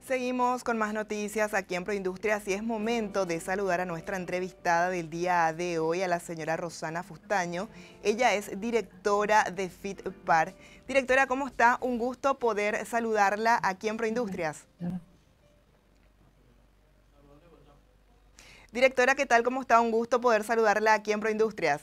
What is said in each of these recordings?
Seguimos con más noticias aquí en Proindustrias y es momento de saludar a nuestra entrevistada del día de hoy, a la señora Rosana Fustaño. Ella es directora de FitPar. Directora, ¿cómo está? Un gusto poder saludarla aquí en Proindustrias. Directora, ¿qué tal? ¿Cómo está? Un gusto poder saludarla aquí en Proindustrias.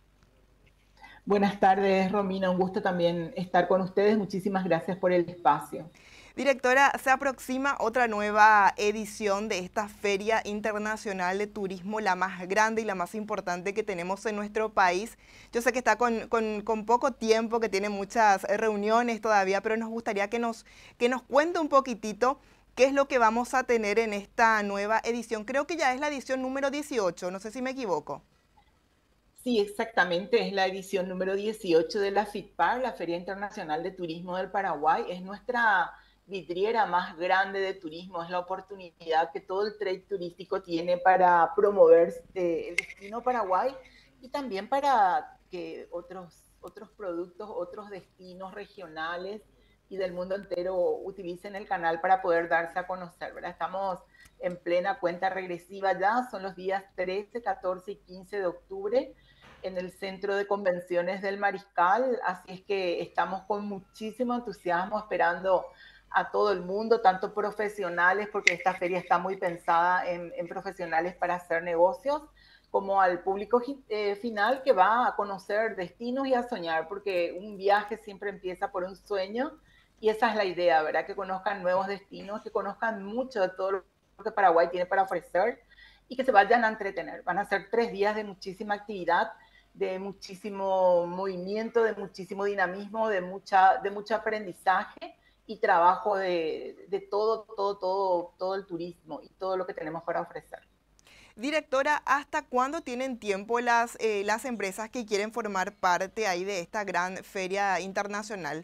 Buenas tardes, Romina. Un gusto también estar con ustedes. Muchísimas gracias por el espacio. Directora, se aproxima otra nueva edición de esta Feria Internacional de Turismo, la más grande y la más importante que tenemos en nuestro país. Yo sé que está con poco tiempo, que tiene muchas reuniones todavía, pero nos gustaría que nos cuente un poquitito qué es lo que vamos a tener en esta nueva edición. Creo que ya es la edición número 18, no sé si me equivoco. Sí, exactamente. Es la edición número 18 de la FITPAR, la Feria Internacional de Turismo del Paraguay. Es nuestra vidriera más grande de turismo. Es la oportunidad que todo el trade turístico tiene para promover el destino Paraguay y también para que otros productos, otros destinos regionales y del mundo entero utilicen el canal para poder darse a conocer, ¿verdad? Estamos en plena cuenta regresiva ya, son los días 13, 14 y 15 de octubre en el Centro de Convenciones del Mariscal, así es que estamos con muchísimo entusiasmo esperando a todo el mundo, tanto profesionales, porque esta feria está muy pensada en profesionales para hacer negocios, como al público final que va a conocer destinos y a soñar, porque un viaje siempre empieza por un sueño y esa es la idea, ¿verdad? Que conozcan nuevos destinos, que conozcan mucho de todo lo que Paraguay tiene para ofrecer y que se vayan a entretener. Van a ser 3 días de muchísima actividad, de muchísimo movimiento, de muchísimo dinamismo, de mucho aprendizaje y trabajo de todo el turismo y todo lo que tenemos para ofrecer. Directora, ¿hasta cuándo tienen tiempo las empresas que quieren formar parte ahí de esta gran feria internacional?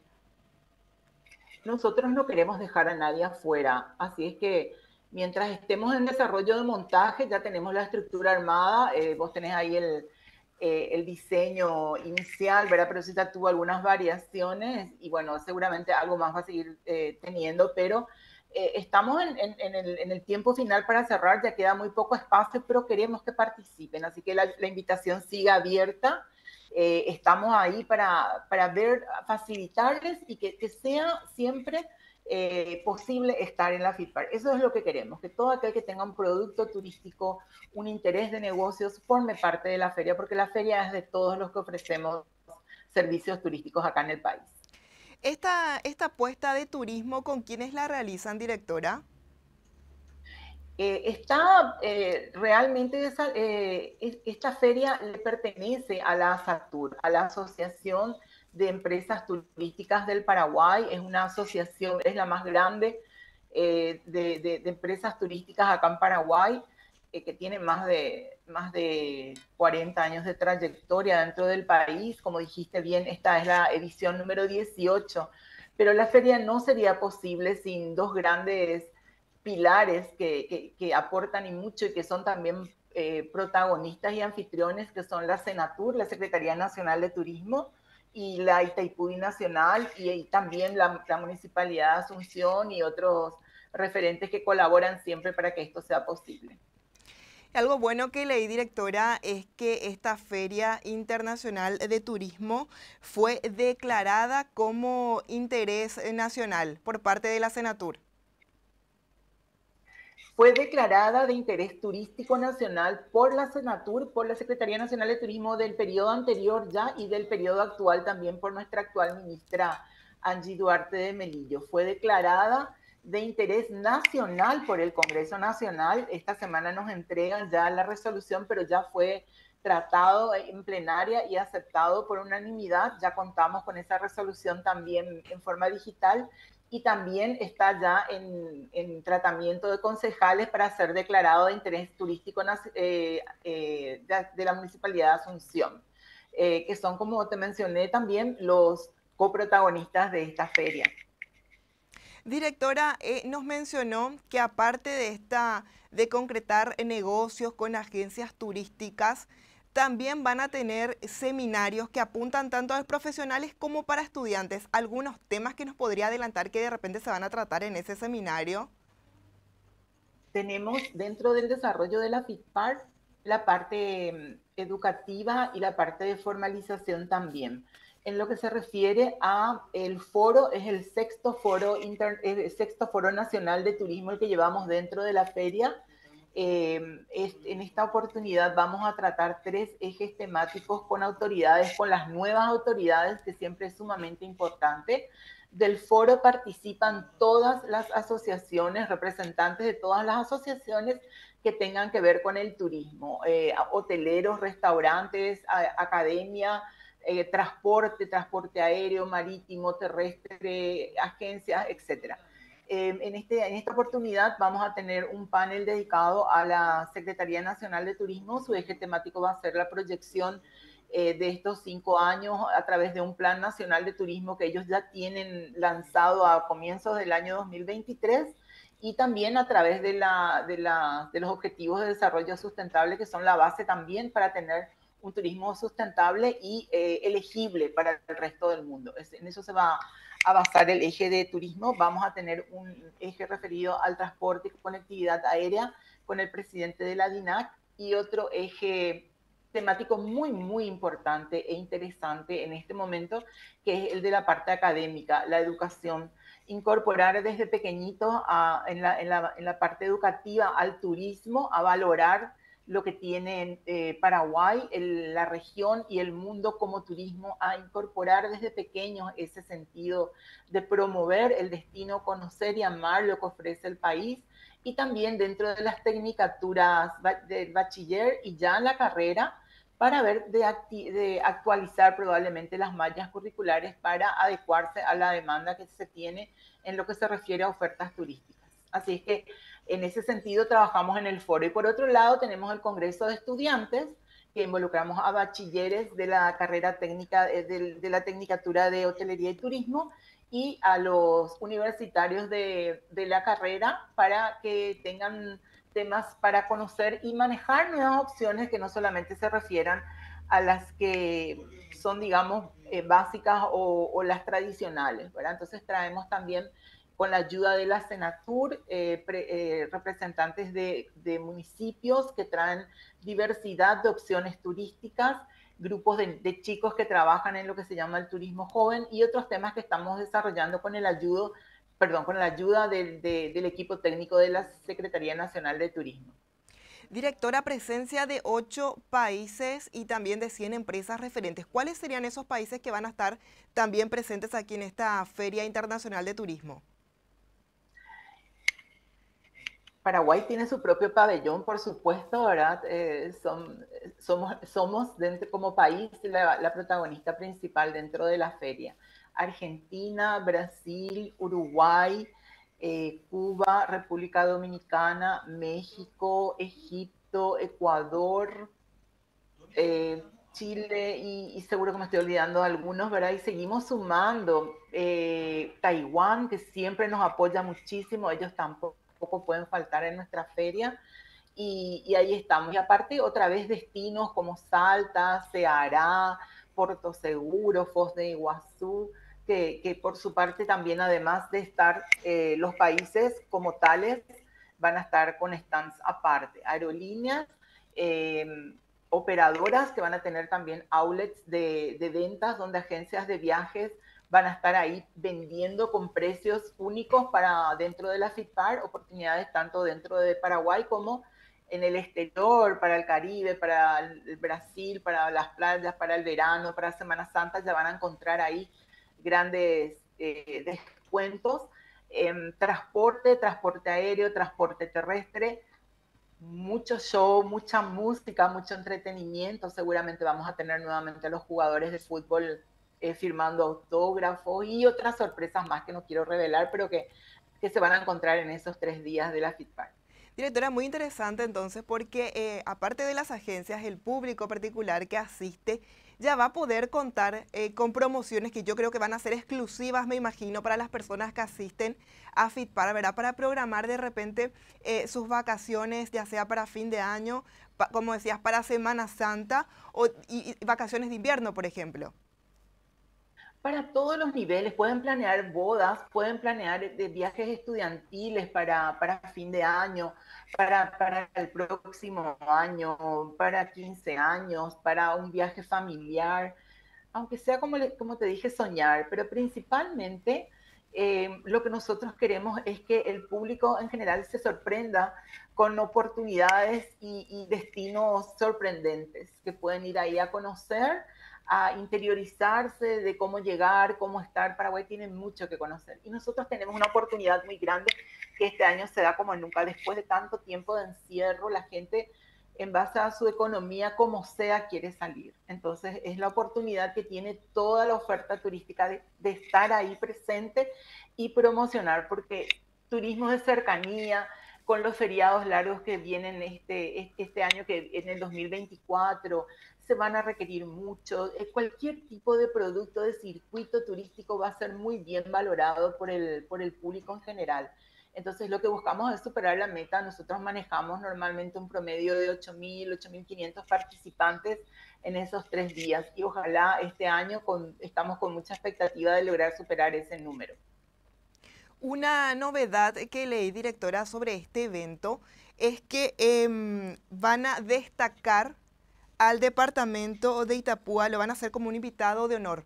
Nosotros no queremos dejar a nadie afuera, así es que mientras estemos en desarrollo de montaje, ya tenemos la estructura armada, vos tenés ahí el diseño inicial, ¿verdad? Pero sí tuvo algunas variaciones y bueno, seguramente algo más va a seguir teniendo, pero estamos en el tiempo final para cerrar, ya queda muy poco espacio, pero queremos que participen, así que la invitación sigue abierta. Estamos ahí para ver, facilitarles y que sea siempre posible estar en la FITPAR. Eso es lo que queremos, que todo aquel que tenga un producto turístico, un interés de negocios, forme parte de la feria, porque la feria es de todos los que ofrecemos servicios turísticos acá en el país. Esta apuesta de turismo, ¿con quiénes la realizan, directora? Realmente esta feria le pertenece a la ASATUR, a la Asociación de Empresas Turísticas del Paraguay. Es una asociación, es la más grande de empresas turísticas acá en Paraguay, que tiene más de 40 años de trayectoria dentro del país. Como dijiste bien, esta es la edición número 18, pero la feria no sería posible sin dos grandes pilares que aportan y mucho y que son también protagonistas y anfitriones, que son la Senatur, la Secretaría Nacional de Turismo, y la Itaipú Nacional, y también la Municipalidad de Asunción y otros referentes que colaboran siempre para que esto sea posible. Algo bueno que leí, directora, es que esta Feria Internacional de Turismo fue declarada como interés nacional por parte de la Senatur. Fue declarada de interés turístico nacional por la Senatur, por la Secretaría Nacional de Turismo del periodo anterior ya y del periodo actual también por nuestra actual ministra Angie Duarte de Melillo. Fue declarada de interés nacional por el Congreso Nacional. Esta semana nos entregan ya la resolución, pero ya fue tratado en plenaria y aceptado por unanimidad. Ya contamos con esa resolución también en forma digital y también está ya en tratamiento de concejales para ser declarado de interés turístico de la Municipalidad de Asunción, que son, como te mencioné, también los coprotagonistas de esta feria. Directora, nos mencionó que aparte de concretar negocios con agencias turísticas, también van a tener seminarios que apuntan tanto a los profesionales como para estudiantes. ¿Algunos temas que nos podría adelantar que de repente se van a tratar en ese seminario? tenemos dentro del desarrollo de la FITPAR la parte educativa y la parte de formalización también. En lo que se refiere a el foro, es el sexto foro nacional de turismo el que llevamos dentro de la feria. En esta oportunidad vamos a tratar 3 ejes temáticos con autoridades, con las nuevas autoridades, que siempre es sumamente importante. Del foro participan todas las asociaciones, representantes de todas las asociaciones que tengan que ver con el turismo, hoteleros, restaurantes, academia, transporte aéreo, marítimo, terrestre, agencias, etcétera. En esta oportunidad vamos a tener un panel dedicado a la Secretaría Nacional de Turismo. Su eje temático va a ser la proyección de estos 5 años a través de un Plan Nacional de Turismo que ellos ya tienen lanzado a comienzos del año 2023 y también a través de los Objetivos de Desarrollo Sustentable, que son la base también para tener un turismo sustentable y elegible para el resto del mundo. En eso se va a basar el eje de turismo. Vamos a tener un eje referido al transporte y conectividad aérea con el presidente de la DINAC y otro eje temático muy, muy importante e interesante en este momento, que es el de la parte académica, la educación. Incorporar desde pequeñito en la parte educativa al turismo, a valorar lo que tiene Paraguay, la región y el mundo como turismo, a incorporar desde pequeños ese sentido de promover el destino, conocer y amar lo que ofrece el país, y también dentro de las tecnicaturas del bachiller y ya en la carrera, para ver de actualizar probablemente las mallas curriculares para adecuarse a la demanda que se tiene en lo que se refiere a ofertas turísticas. Así es que en ese sentido trabajamos en el foro. Y por otro lado tenemos el Congreso de Estudiantes, que involucramos a bachilleres de la carrera técnica, de la Tecnicatura de Hotelería y Turismo, y a los universitarios de la carrera para que tengan temas para conocer y manejar nuevas opciones que no solamente se refieran a las que son, digamos, básicas o las tradicionales, ¿verdad? Entonces traemos también, con la ayuda de la Senatur, representantes de municipios que traen diversidad de opciones turísticas, grupos de chicos que trabajan en lo que se llama el turismo joven y otros temas que estamos desarrollando con la ayuda del equipo técnico de la Secretaría Nacional de Turismo. Directora, presencia de 8 países y también de 100 empresas referentes. ¿Cuáles serían esos países que van a estar también presentes aquí en esta Feria Internacional de Turismo? Paraguay tiene su propio pabellón, por supuesto, ¿verdad? Somos dentro, como país la protagonista principal dentro de la feria. Argentina, Brasil, Uruguay, Cuba, República Dominicana, México, Egipto, Ecuador, Chile y seguro que me estoy olvidando de algunos, ¿verdad? Y seguimos sumando. Taiwán, que siempre nos apoya muchísimo, ellos tampoco pueden faltar en nuestra feria. Y ahí estamos. Y aparte, otra vez, destinos como Salta, Ceará, Puerto Seguro, Foz de Iguazú, que por su parte también, además de estar los países como tales, van a estar con stands aparte. Aerolíneas, operadoras que van a tener también outlets de ventas, donde agencias de viajes van a estar ahí vendiendo con precios únicos para dentro de la FITPAR, oportunidades tanto dentro de Paraguay como en el exterior, para el Caribe, para el Brasil, para las playas, para el verano, para Semana Santa, ya van a encontrar ahí grandes descuentos. Transporte aéreo, transporte terrestre, mucho show, mucha música, mucho entretenimiento. Seguramente vamos a tener nuevamente a los jugadores de fútbol firmando autógrafos y otras sorpresas más que no quiero revelar, pero que se van a encontrar en esos 3 días de la FITPAR. Directora, muy interesante entonces porque aparte de las agencias, el público particular que asiste ya va a poder contar con promociones que yo creo que van a ser exclusivas, me imagino, para las personas que asisten a FITPAR, ¿verdad? Para programar de repente sus vacaciones, ya sea para fin de año, como decías, para Semana Santa y vacaciones de invierno, por ejemplo. Para todos los niveles, pueden planear bodas, pueden planear de viajes estudiantiles para fin de año, para el próximo año, para 15 años, para un viaje familiar, aunque sea como te dije, soñar, pero principalmente lo que nosotros queremos es que el público en general se sorprenda con oportunidades y destinos sorprendentes que pueden ir ahí a conocer, a interiorizarse de cómo llegar, cómo estar. Paraguay tiene mucho que conocer y nosotros tenemos una oportunidad muy grande que este año se da como nunca. Después de tanto tiempo de encierro, la gente en base a su economía, como sea, quiere salir. Entonces, es la oportunidad que tiene toda la oferta turística de estar ahí presente y promocionar, porque turismo de cercanía, con los feriados largos que vienen este año, que en el 2024, se van a requerir mucho. Cualquier tipo de producto de circuito turístico va a ser muy bien valorado por el público en general. Entonces, lo que buscamos es superar la meta. Nosotros manejamos normalmente un promedio de 8.000, 8.500 participantes en esos 3 días y ojalá este año estamos con mucha expectativa de lograr superar ese número. Una novedad que leí, directora, sobre este evento es que van a destacar al departamento de Itapúa, lo van a hacer como un invitado de honor.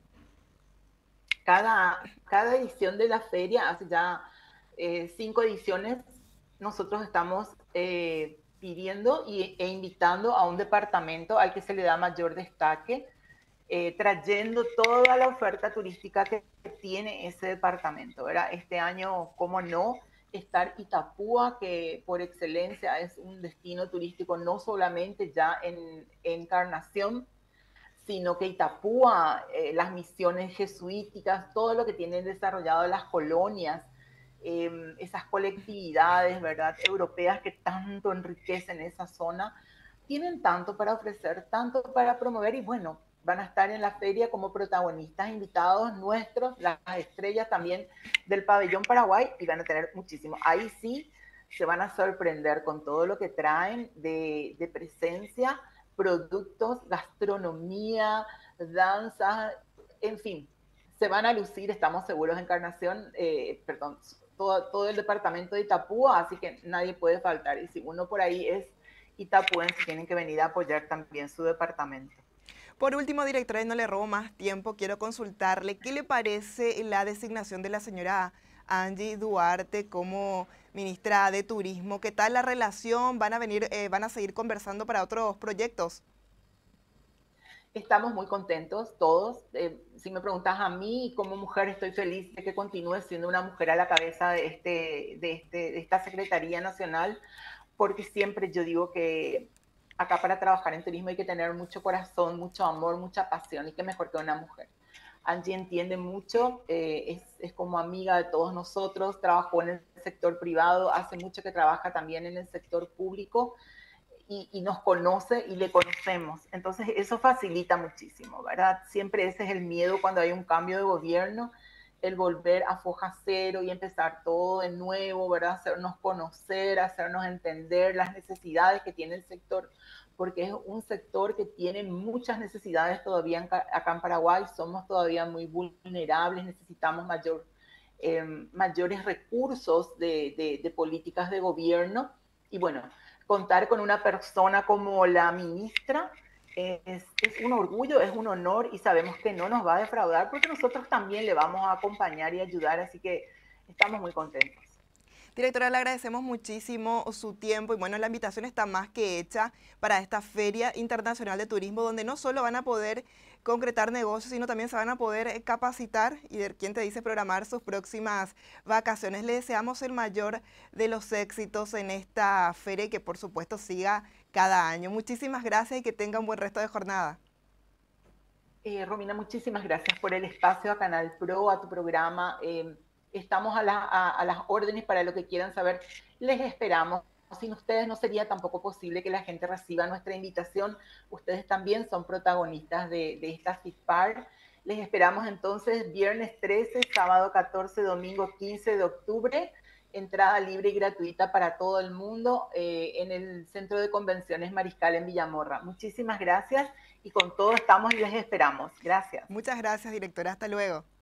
Cada edición de la feria, hace ya 5 ediciones, nosotros estamos pidiendo e invitando a un departamento al que se le da mayor destaque, trayendo toda la oferta turística que tiene ese departamento, ¿verdad? Este año, cómo no, estar Itapúa, que por excelencia es un destino turístico no solamente ya en Encarnación, sino que Itapúa, las misiones jesuíticas, todo lo que tienen desarrollado las colonias, esas colectividades, ¿verdad?, europeas que tanto enriquecen esa zona, tienen tanto para ofrecer, tanto para promover y bueno, van a estar en la feria como protagonistas invitados nuestros, las estrellas también del pabellón Paraguay y van a tener muchísimo. Ahí sí se van a sorprender con todo lo que traen de presencia, productos, gastronomía, danza, en fin, se van a lucir, estamos seguros, Encarnación, perdón, todo el departamento de Itapúa, así que nadie puede faltar. Y si uno por ahí es itapuense, tienen que venir a apoyar también su departamento. Por último, directora, y no le robo más tiempo, quiero consultarle, ¿qué le parece la designación de la señora Angie Duarte como ministra de Turismo? ¿Qué tal la relación? ¿Van a seguir conversando para otros proyectos? Estamos muy contentos todos. Si me preguntas a mí, como mujer, estoy feliz de que continúe siendo una mujer a la cabeza de esta Secretaría Nacional, porque siempre yo digo que acá para trabajar en turismo hay que tener mucho corazón, mucho amor, mucha pasión, y qué mejor que una mujer. Angie entiende mucho, es como amiga de todos nosotros, trabajó en el sector privado, hace mucho que trabaja también en el sector público, y nos conoce y le conocemos. Entonces eso facilita muchísimo, ¿verdad? Siempre ese es el miedo cuando hay un cambio de gobierno, el volver a foja cero y empezar todo de nuevo, ¿verdad? Hacernos conocer, hacernos entender las necesidades que tiene el sector, porque es un sector que tiene muchas necesidades todavía acá en Paraguay, somos todavía muy vulnerables, necesitamos mayores recursos de políticas de gobierno y bueno, contar con una persona como la ministra es un orgullo, es un honor y sabemos que no nos va a defraudar porque nosotros también le vamos a acompañar y ayudar, así que estamos muy contentos. Directora, le agradecemos muchísimo su tiempo y bueno, la invitación está más que hecha para esta Feria Internacional de Turismo, donde no solo van a poder concretar negocios, sino también se van a poder capacitar y, ¿quién te dice?, programar sus próximas vacaciones. Le deseamos el mayor de los éxitos en esta feria y que por supuesto siga cada año. Muchísimas gracias y que tenga un buen resto de jornada. Romina, muchísimas gracias por el espacio a Canal Pro, a tu programa. Estamos a las órdenes para lo que quieran saber. Les esperamos. Sin ustedes no sería tampoco posible que la gente reciba nuestra invitación. Ustedes también son protagonistas de esta FITPAR. Les esperamos entonces viernes 13, sábado 14, domingo 15 de octubre entrada libre y gratuita para todo el mundo en el Centro de Convenciones Mariscal en Villamorra. Muchísimas gracias y con todo estamos y les esperamos. Gracias. Muchas gracias, directora. Hasta luego.